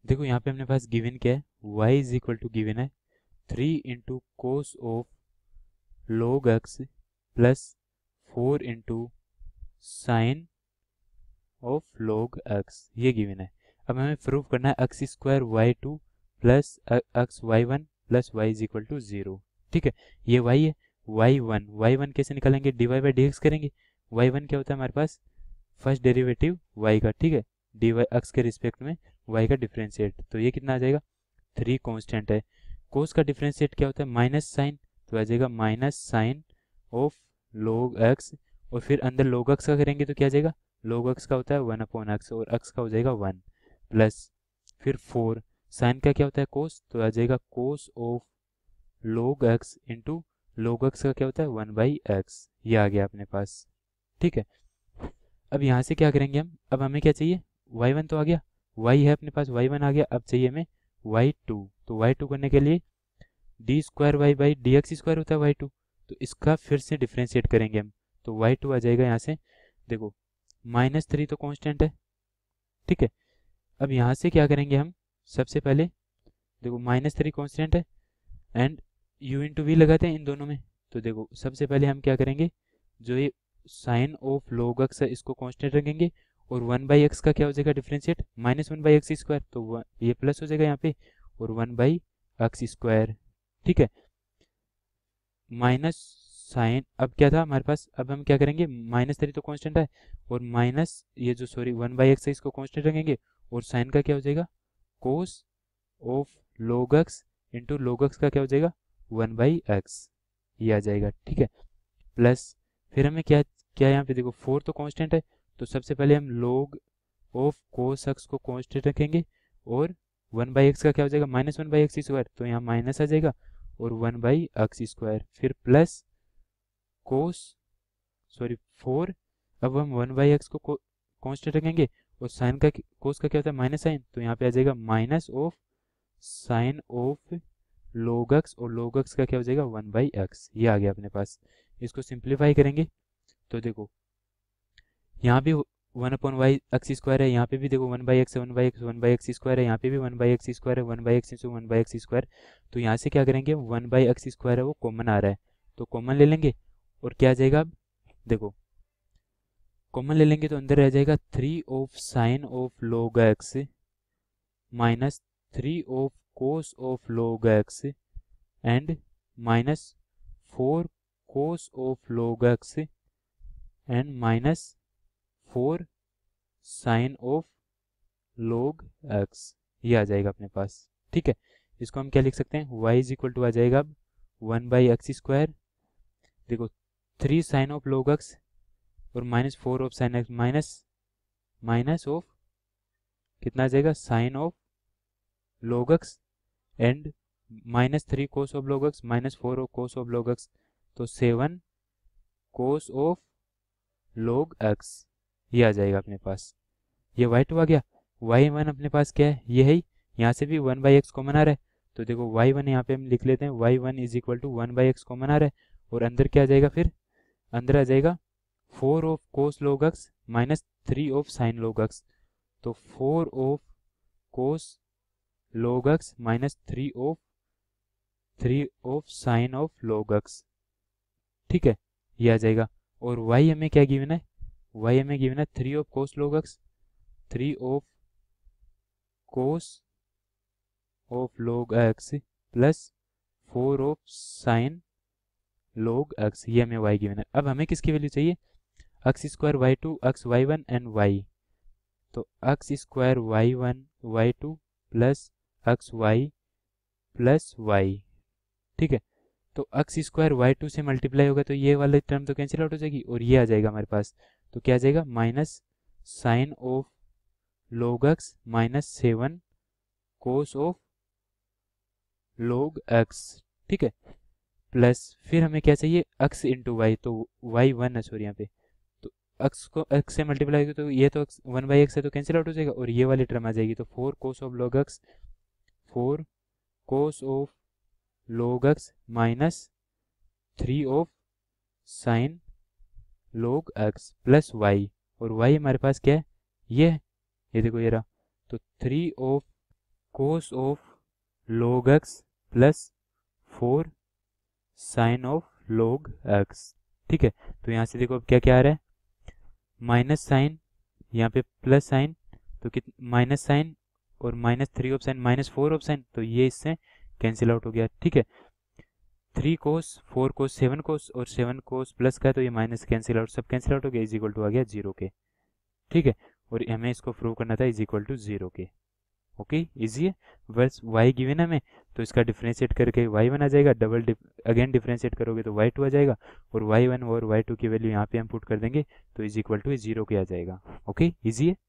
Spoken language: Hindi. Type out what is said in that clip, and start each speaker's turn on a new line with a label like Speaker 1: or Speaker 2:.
Speaker 1: देखो यहाँ पे अपने पास गिवन क्या है, y is equal to given है 3 into cos of log x plus 4 into sine of log x, ये गिवन है। अब हमें प्रूव करना है x square y two plus x y one plus y is equal to 0। ठीक है, ये y है। वाई वन कैसे निकालेंगे, d y by d x करेंगे। वाई वन क्या होता है हमारे पास, फर्स्ट डेरिवेटिव y का, ठीक है, डी वाई एक्स के रिस्पेक्ट में y का डिफ्रेंशिएट, तो ये कितना आ जाएगा 3 कांस्टेंट है। कोस का डिफ्रेंशिएट क्या होता है, माइनस साइन, तो आ जाएगा minus sine of log x, और फिर अंदर log x का करेंगे तो क्या आ जाएगा, log x का होता है 1/x और x का हो जाएगा 1 प्लस फिर 4, साइन का क्या होता है कोस, तो आ जाएगा cos of log x into log x का क्या होता है 1/x, ये आ गया अपने पास। ठीक है, अब यहाँ से क्या करेंगे हम, अब हमें क्या चाहिए, y1 तो आ गया, y है अपने पास, y1 आ गया, अब चाहिए हमें y2। तो y2 करने के लिए d square y by d x square होता है y2, तो इसका फिर से डिफ्रेंशिएट करेंगे हम, तो y2 आ जाएगा यहाँ से, देखो -3 तो कांस्टेंट है। ठीक है, अब यहाँ से क्या करेंगे हम, सबसे पहले देखो -3 कांस्टेंट है एंड u इंटू वी लगाते हैं इन दोनों में, तो देखो सबसे पहले हम क्या करेंगे, जो ये साइन ऑफ log x है इसको कांस्टेंट रखेंगे, और 1/x का क्या हो जाएगा डिफ्रेंशिएट, -1/x स्क्वायर, तो ये प्लस हो जाएगा यहाँ पे, और 1/x स्क्वायर। ठीक है, माइनस साइन, अब क्या था हमारे पास, अब हम क्या करेंगे, -3 तो कांस्टेंट है, और माइनस ये जो सॉरी 1/x है इसको कांस्टेंट रखेंगे, और साइन का क्या हो जाएगा cos of log x into log x का क्या हो जाएगा 1/x, ये आ जाएगा। ठीक है, प्लस फिर हमें क्या क्या यहाँ पे देखो 4 तो कांस्टेंट है, तो सबसे पहले हम log ऑफ cos x को कांस्टेंट रखेंगे, और 1/x का क्या हो जाएगा -1/x स्क्वायर, तो यहाँ माइनस आ जाएगा, और 1/x स्क्वायर, फिर प्लस कोस सॉरी 4, अब हम 1/x को कांस्टेंट रखेंगे, और साइन का कोस का क्या होता है माइनस साइन, तो यहाँ पे आ जाएगा minus of sine of log x, और log x का क्या हो जाएगा 1/x, ये आ गया अपने पास। इसको सिंप्लीफाई करेंगे तो देखो यहाँ भी 1/y स्क्वायर है, यहाँ पे भी देखो 1/x है, 1/x स्क्वायर है, यहाँ पे भी 1/x स्क्वायर है, 1/x इंटू 1/x स्क्वायर, तो यहाँ से क्या करेंगे 1/x स्क्वायर है वो कॉमन आ रहा है, तो कॉमन ले लेंगे, और क्या आ जाएगा, अब देखो कॉमन ले लेंगे तो अंदर रह जाएगा 3 of sine of log x minus 3 of cos of log x and minus 4 cos of log x and minus 4 sine of log x, ये आ जाएगा अपने पास। ठीक है, इसको हम क्या लिख सकते हैं, y इज इक्वल टू आ जाएगा अब 1/x स्क्वायर, देखो 3 साइन ऑफ log x और -4 of sine x, minus minus of कितना आ जाएगा sine of log x and -3 cos of log x -4 of cos of log x, तो 7 कोस ऑफ log x, ये आ जाएगा अपने पास। ये y2 आ गया, y1 अपने पास क्या है, ये है, यहाँ से भी 1/x कॉमन आ रहा है, तो देखो y1 यहाँ पे हम लिख लेते हैं, y1 is equal to 1/x common आ रहा है, और अंदर क्या आ जाएगा, फिर अंदर आ जाएगा 4 of cos log x minus 3 of sine log x, तो 4 of cos log x minus 3 of sine of log x। ठीक है, ये आ जाएगा, और y हमें क्या गिवन है, y हमें गिवन है 3 of cos log x, 3 of cos of log x plus 4 of sine log x, ये हमें y गिवन है। अब हमें किसकी वैल्यू चाहिए, x square y2 x y1 and y, तो x square y1 y2 plus x y plus y. ठीक है, तो x स्क्वायर y2 से मल्टीप्लाई होगा तो ये वाला टर्म तो कैंसिल आउट हो जाएगी, और ये आ जाएगा हमारे पास, तो क्या आ जाएगा minus sine of log x minus 7 cos of log x। ठीक है, प्लस फिर हमें क्या चाहिए x इंटू वाई, तो y1 है सॉरी यहाँ पे, तो x को x से मल्टीप्लाई होगा तो ये तो 1/x है तो कैंसिल आउट हो जाएगा, और ये वाली टर्म आ जाएगी, तो 4 cos of log x, 4 cos of log x minus 3 of sine log x plus y, और y हमारे पास क्या है, ये है, ये देखो ये रहा, तो 3 of cos of log x plus 4 sine of log x। ठीक है, तो यहाँ से देखो अब क्या क्या आ रहा है, माइनस साइन, यहाँ पे प्लस साइन, तो कित माइनस साइन और -3 ऑफ साइन -4 ऑफ साइन, तो ये इससे कैंसिल आउट हो गया। ठीक है, 3 कोस 4 कोस 7 कोस और 7 कोस प्लस का है, तो ये माइनस कैंसिल आउट, सब कैंसिल आउट हो गया, इज इक्वल टू आ गया 0 के। ठीक है, और हमें इसको प्रूव करना था इज इक्वल टू 0 के। ओके, इजी है। बस y गिवन है हमें, तो इसका डिफ्रेंशिएट करके y बन आ जाएगा, अगेन डिफ्रेंशिएट करोगे तो y2 आ जाएगा, और y1 और y2 की वैल्यू यहाँ पे हम पुट कर देंगे, तो इज इक्वल टू 0 के आ जाएगा। ओके, इजी है।